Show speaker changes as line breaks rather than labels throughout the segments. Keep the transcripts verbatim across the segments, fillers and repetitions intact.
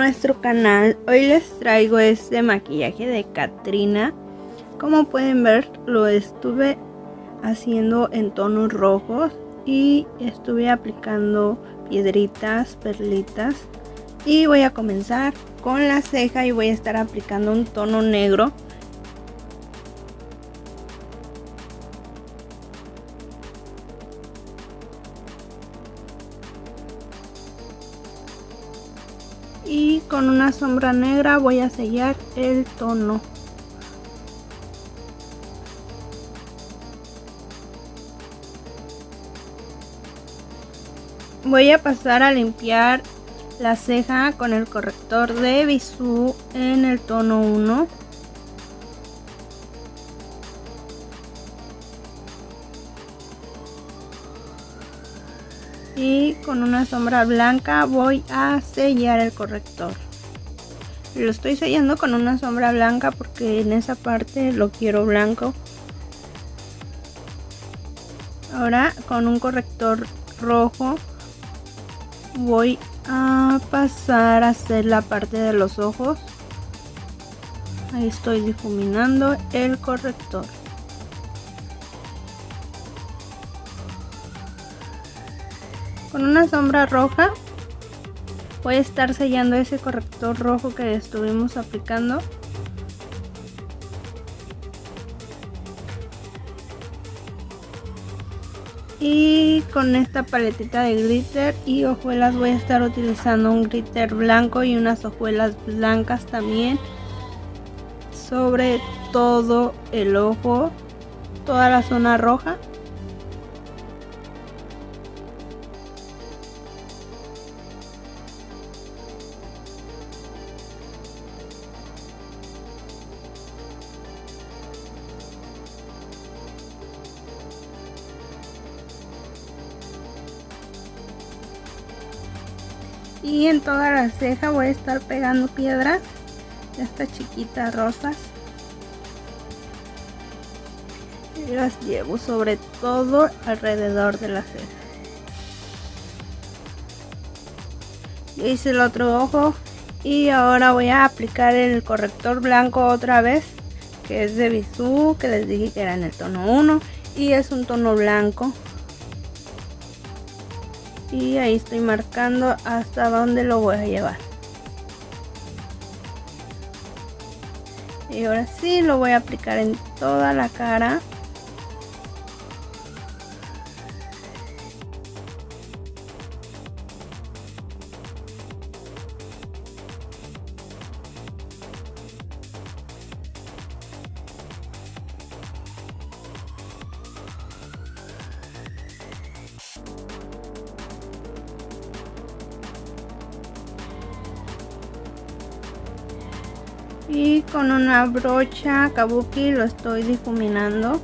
nuestro canal. Hoy les traigo este maquillaje de Catrina. Como pueden ver, lo estuve haciendo en tonos rojos y estuve aplicando piedritas, perlitas, y voy a comenzar con la ceja y voy a estar aplicando un tono negro. Y con una sombra negra voy a sellar el tono. Voy a pasar a limpiar la ceja con el corrector de Bisú en el tono uno. Y con una sombra blanca voy a sellar el corrector. Lo estoy sellando con una sombra blanca porque en esa parte lo quiero blanco. Ahora con un corrector rojo voy a pasar a hacer la parte de los ojos. Ahí estoy difuminando el corrector. Con una sombra roja voy a estar sellando ese corrector rojo que estuvimos aplicando. Y con esta paletita de glitter y hojuelas voy a estar utilizando un glitter blanco y unas hojuelas blancas también sobre todo el ojo, toda la zona roja. Y en toda la ceja voy a estar pegando piedras de estas chiquitas rosas. Y las llevo sobre todo alrededor de la ceja. Ya hice el otro ojo y ahora voy a aplicar el corrector blanco otra vez, que es de Bisú, que les dije que era en el tono uno y es un tono blanco. Y ahí estoy marcando hasta dónde lo voy a llevar. Y ahora sí lo voy a aplicar en toda la cara. Y con una brocha kabuki lo estoy difuminando.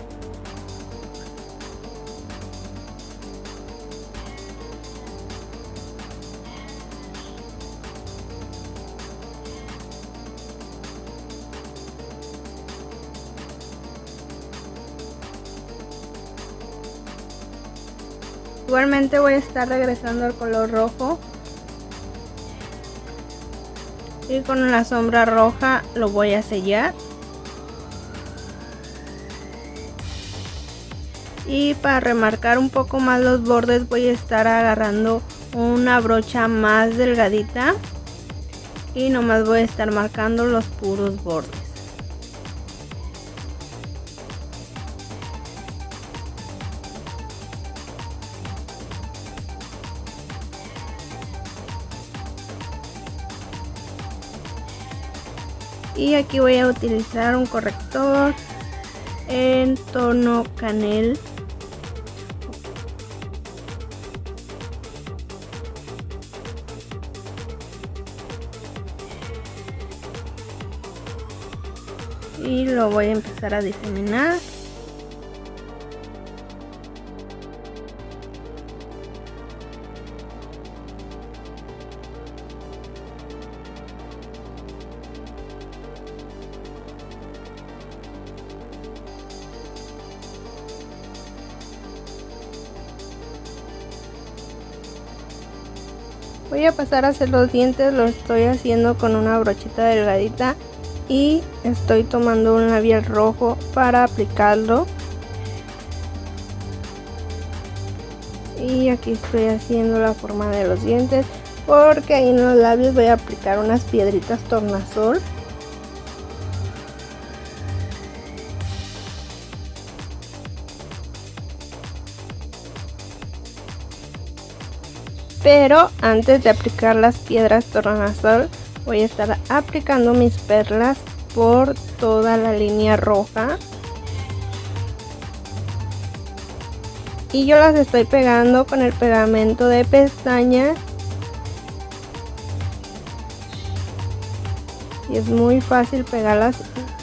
Igualmente voy a estar regresando al color rojo. Y con la sombra roja lo voy a sellar. Y para remarcar un poco más los bordes voy a estar agarrando una brocha más delgadita. Y nomás voy a estar marcando los puros bordes. Y aquí voy a utilizar un corrector en tono canel. Y lo voy a empezar a difuminar. Voy a pasar a hacer los dientes. Lo estoy haciendo con una brochita delgadita y estoy tomando un labial rojo para aplicarlo. Y aquí estoy haciendo la forma de los dientes, porque ahí en los labios voy a aplicar unas piedritas tornasol. Pero antes de aplicar las piedras tornasol, voy a estar aplicando mis perlas por toda la línea roja. Y yo las estoy pegando con el pegamento de pestañas. Y es muy fácil pegarlas.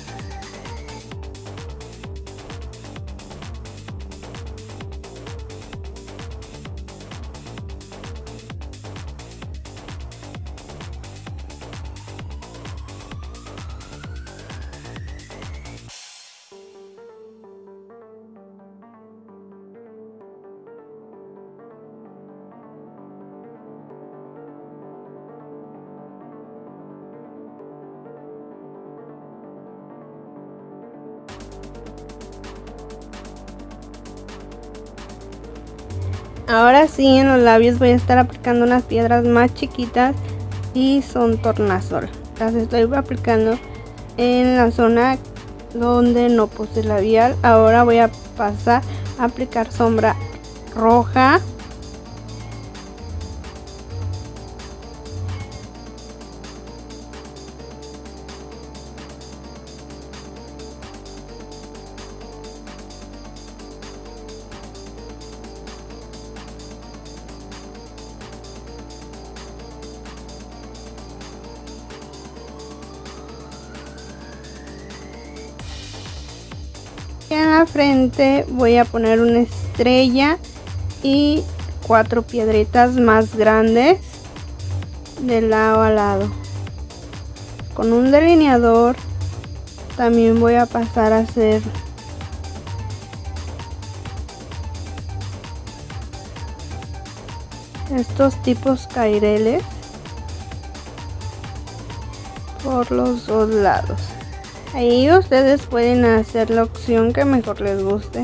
Ahora sí, en los labios voy a estar aplicando unas piedras más chiquitas y son tornasol. Las estoy aplicando en la zona donde no puse labial. Ahora voy a pasar a aplicar sombra roja. En la frente voy a poner una estrella y cuatro piedritas más grandes de lado a lado. Con un delineador también voy a pasar a hacer estos tipos caireles por los dos lados. Ahí ustedes pueden hacer la opción que mejor les guste.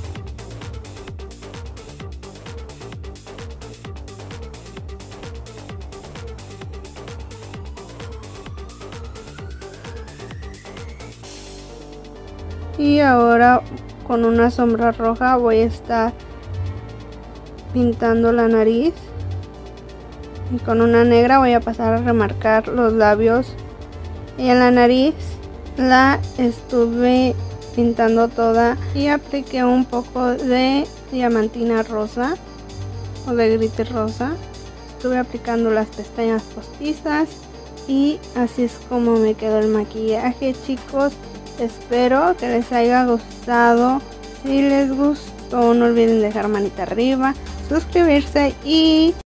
Y ahora con una sombra roja voy a estar pintando la nariz. Y con una negra voy a pasar a remarcar los labios. Y en la nariz la estuve pintando toda y apliqué un poco de diamantina rosa o de glitter rosa. Estuve aplicando las pestañas postizas y así es como me quedó el maquillaje, chicos. Espero que les haya gustado. Si les gustó, no olviden dejar manita arriba, suscribirse y